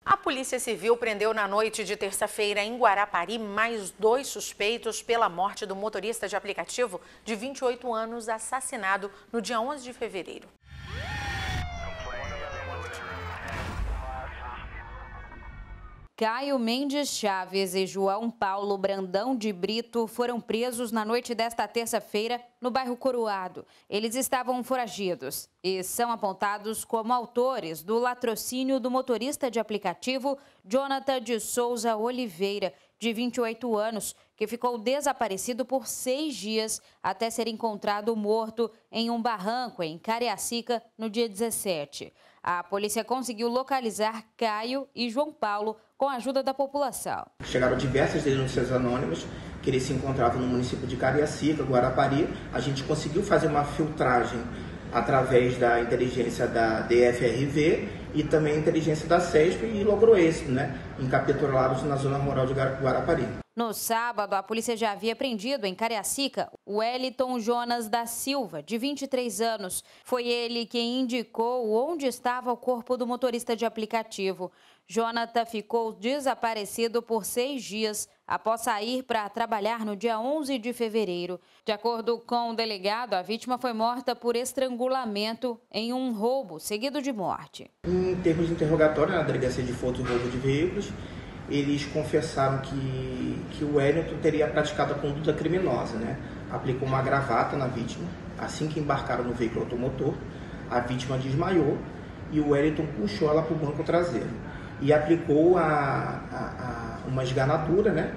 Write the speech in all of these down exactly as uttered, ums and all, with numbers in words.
A Polícia Civil prendeu na noite de terça-feira em Guarapari mais dois suspeitos pela morte do motorista de aplicativo de vinte e oito anos assassinado no dia onze de fevereiro. Caio Mendes Chaves e João Paulo Brandão de Brito foram presos na noite desta terça-feira no bairro Coroado. Eles estavam foragidos e são apontados como autores do latrocínio do motorista de aplicativo Jonathan de Souza Oliveira, de vinte e oito anos, que ficou desaparecido por seis dias até ser encontrado morto em um barranco em Cariacica no dia dezessete. A polícia conseguiu localizar Caio e João Paulo com a ajuda da população. Chegaram diversas denúncias anônimas que eles se encontravam no município de Cariacica, Guarapari. A gente conseguiu fazer uma filtragem através da inteligência da D F R V e também a inteligência da SESP e logrou êxito, né, encapitulados na zona rural de Guarapari. No sábado, a polícia já havia prendido em Cariacica o Wellington Jonas da Silva, de vinte e três anos. Foi ele quem indicou onde estava o corpo do motorista de aplicativo. Jonathan ficou desaparecido por seis dias após sair para trabalhar no dia onze de fevereiro. De acordo com o delegado, a vítima foi morta por estrangulamento em um roubo seguido de morte. Em termos de interrogatório na delegacia de furto e roubo de veículos, eles confessaram que, que o Wellington teria praticado a conduta criminosa, né? Aplicou uma gravata na vítima. Assim que embarcaram no veículo automotor, a vítima desmaiou e o Wellington puxou ela para o banco traseiro e aplicou a, a, a uma esganadura, né?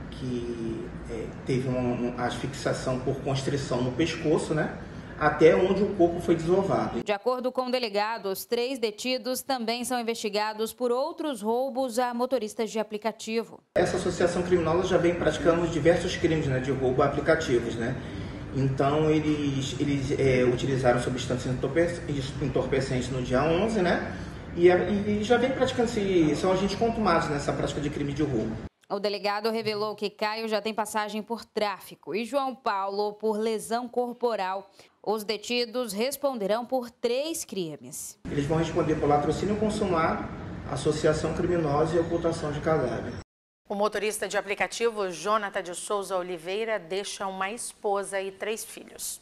Que é, teve uma, uma asfixiação por constrição no pescoço, né? Até onde o corpo foi desovado. De acordo com o delegado, os três detidos também são investigados por outros roubos a motoristas de aplicativo. Essa associação criminosa já vem praticando diversos crimes, né, de roubo a aplicativos, né? Então eles, eles é, utilizaram substâncias entorpecentes no dia onze, né? E, e já vem praticando, são agentes contumados nessa prática de crime de roubo. O delegado revelou que Caio já tem passagem por tráfico e João Paulo por lesão corporal. Os detidos responderão por três crimes. Eles vão responder por latrocínio consumado, associação criminosa e ocultação de cadáver. O motorista de aplicativo Jonathan de Souza Oliveira deixa uma esposa e três filhos.